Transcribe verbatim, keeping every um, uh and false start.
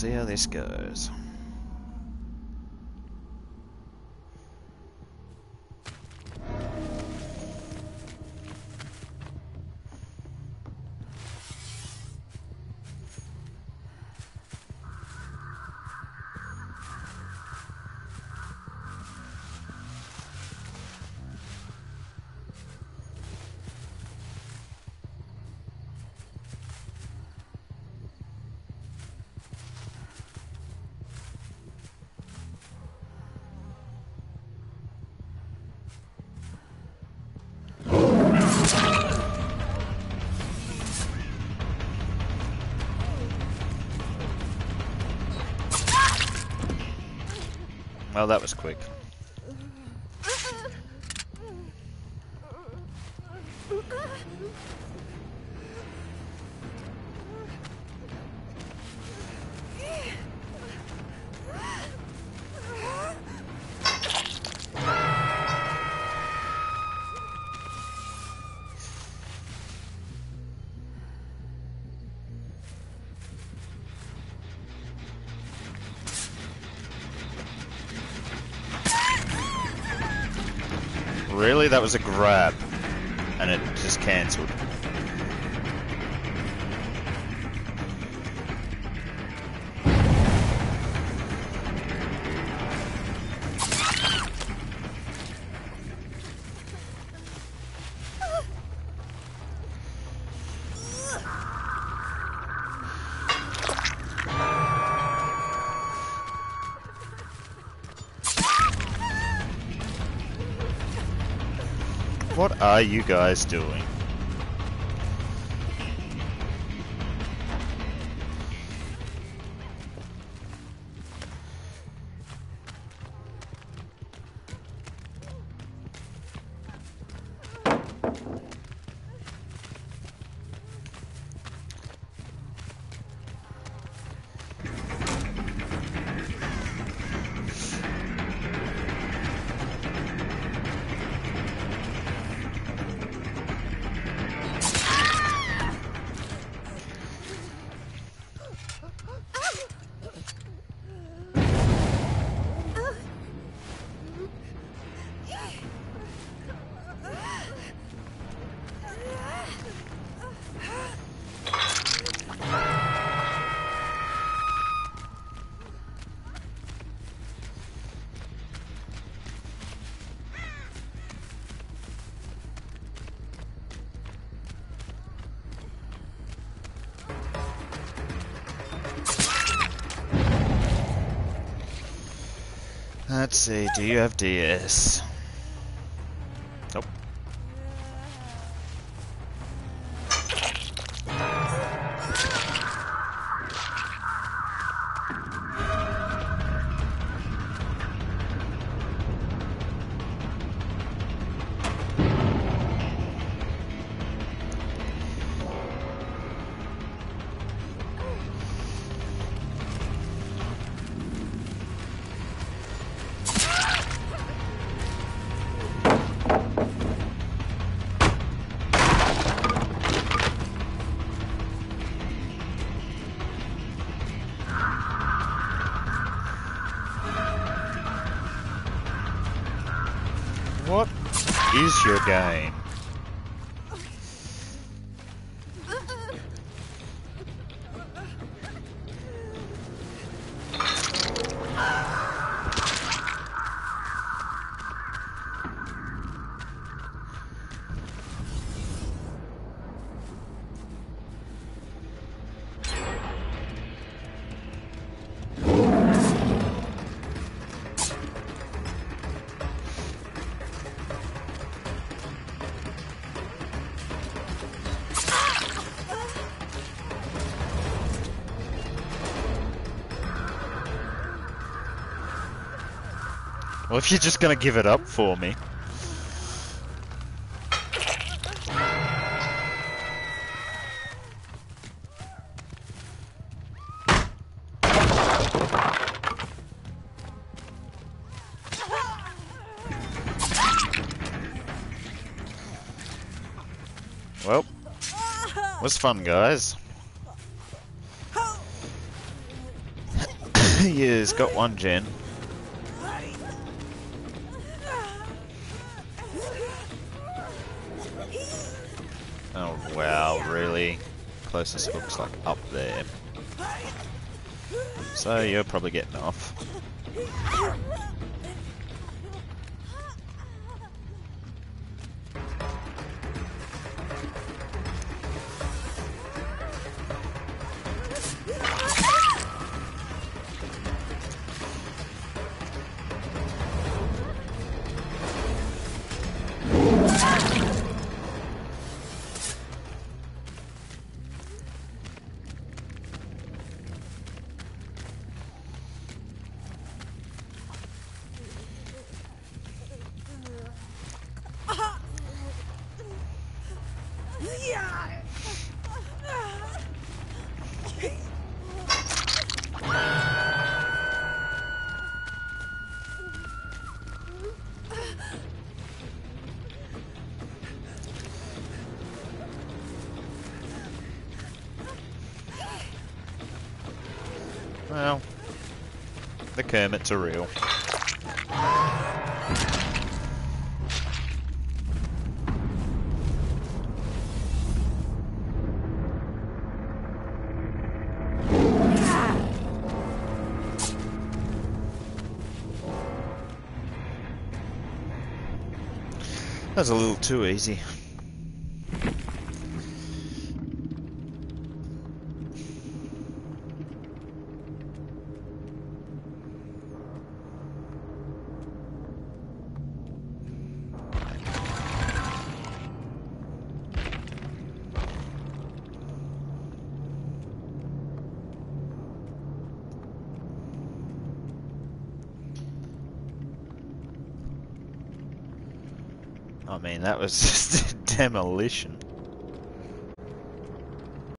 see how this goes. Well, that was quick. Really? That was a grab, and it just cancelled. What are you guys doing? Let's see, do you have D S? Nope. What is your game? Well, if you're just gonna give it up for me. Well, was fun, guys. He's got one gen. Oh wow, really? Closest looks like up there. So you're probably getting off. Well, the Kermits are real. That's a little too easy. I mean, that was just demolition.